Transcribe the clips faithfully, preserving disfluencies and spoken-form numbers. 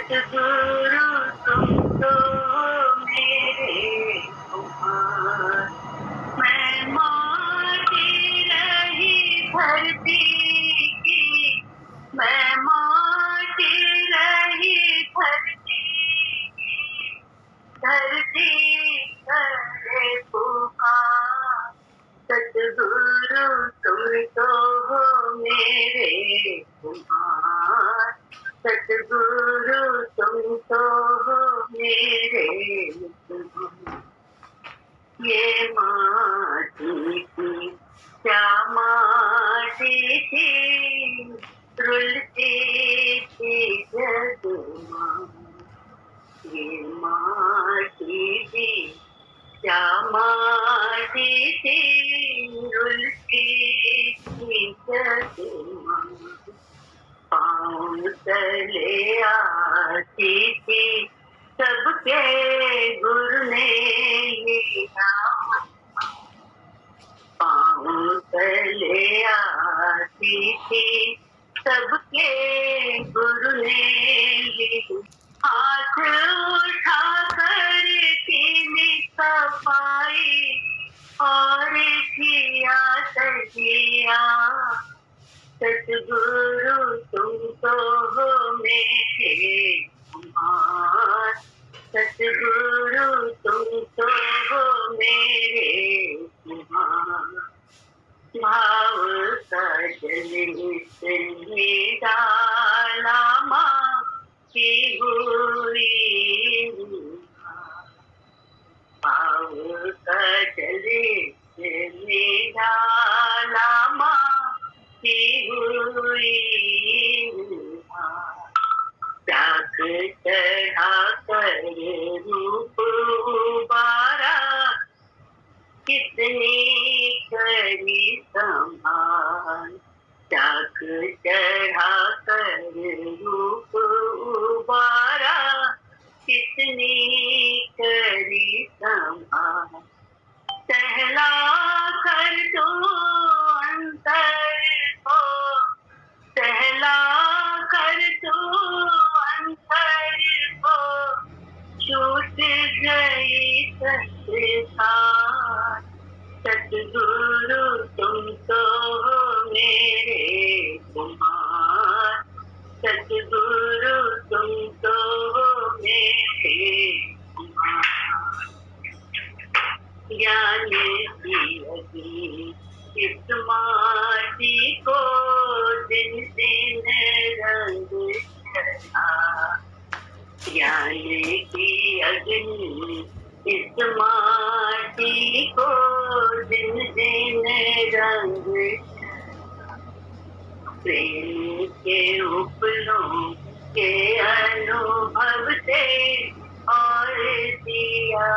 सतगुरु तुम तो मेरे कुमार, मैं माटी रही धरती की, मैं माटी रही धरती की, धरती करे पुकार। सतगुरु तुम तो हो मेरे कुमार, सतगुरु तुम तो हो मेरे कुमार। ये माटी की क्या माटी थी, रुलती थी जग माँ। ये माटी थी क्या माटी थी, रुलती थी जग माँ। पाँव तले आती थी सबके गुरु ने लिया, पाँव तले आती थी सबके गुरु ने लिया। हाथ उठा कर की सफाई और किया तजिया। सतगुरु तुम तो हो मेरे कुमार, सतगुरु तुम तो हो मेरे कुमार। भाव का जल से डाला माँ की हुई, भाव का जल से डाला माँ की हुई। चाक चढ़ा कर रूप उबारा, कितनी करी संभाल। चाक चढ़ा कर रूप उबारा, कितनी करी संभाल। सहला कर तो अंतर को, सहला कर तो अंतर को, छूट गई संसार। सतगुरु तुम तो हो मेरे कुमार, सतगुरु तुम तो हो मेरे कुमार। ज्ञान की अग्नि इस माटी को दिन दिन रंग चढ़ा, ज्ञान की अग्नि इस माटी को दिन दिन रंग चढ़ा। प्रेम के उपलों के अनुभव से और दिया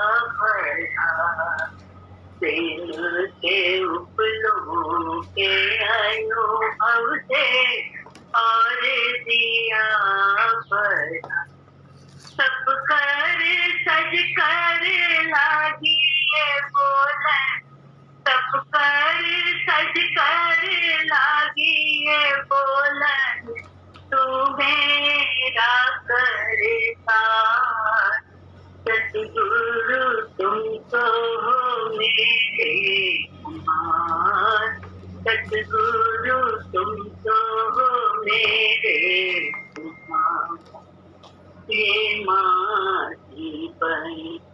भरा। प्रेम के उपलों के अनुभव से और दिया भरा। सब कर सज कर लागी ये बोलन, सब कर सज कर लागी ये बोलन, तू मेरा करता। सतगुरु तुम तो हो मेरे कुमार, सतगुरु तुम तो हो मेरे कुमार। ये माटी बन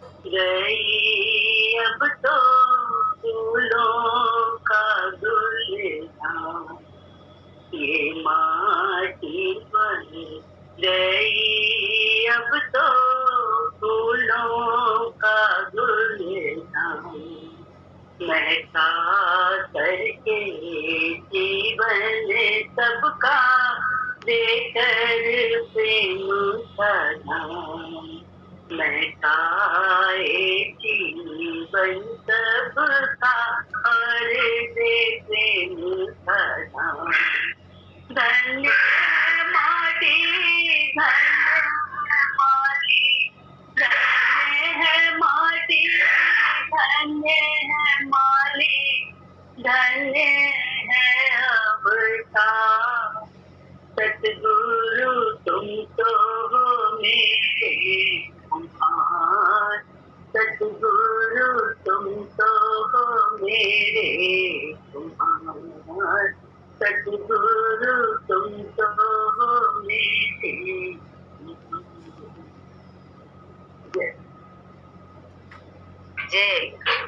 गई अब तो फूलों का गुलदान। ये माटी बन गई अब तो फूलों का गुलदान। महका करके जीवन सबका देकर प्रेम सदान। महकाए जीवन सबका और दे प्रेम सदान। धन्य माटी धन्य माटी, धन्य है माटी धन्य है माली, धन्य है अब का। सतगुरु तुम तो हो मेरे कुम्हार, सतगुरु तुम तो हो मेरे कुम्हार, सतगुरु तुम तो हो मेरे कुम्हार। जय जय